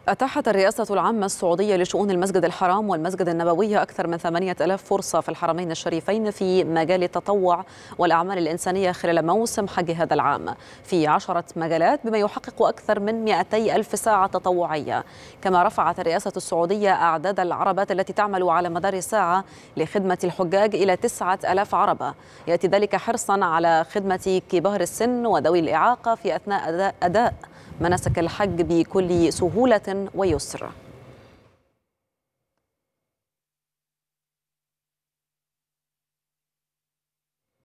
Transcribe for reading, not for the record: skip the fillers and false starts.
أتاحت الرئاسة العامة السعودية لشؤون المسجد الحرام والمسجد النبوي أكثر من 8000 فرصة في الحرمين الشريفين في مجال التطوع والأعمال الإنسانية خلال موسم حج هذا العام في 10 مجالات بما يحقق أكثر من 200 ألف ساعة تطوعية. كما رفعت الرئاسة السعودية أعداد العربات التي تعمل على مدار الساعة لخدمة الحجاج إلى 9000 عربة. يأتي ذلك حرصا على خدمة كبار السن وذوي الإعاقة في أثناء أداء مناسك الحج بكل سهولة ويسر.